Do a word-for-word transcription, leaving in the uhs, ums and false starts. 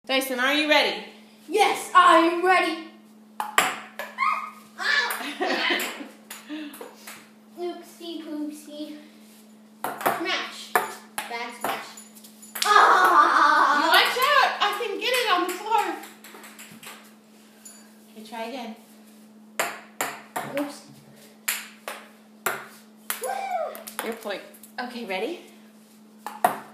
Dyson, are you ready? Yes, I'm ready. Oopsie poopsie. Smash. Bad smash. Ah! Watch out! I can get it on the floor. Okay, try again. Oops. Your point. Okay, ready?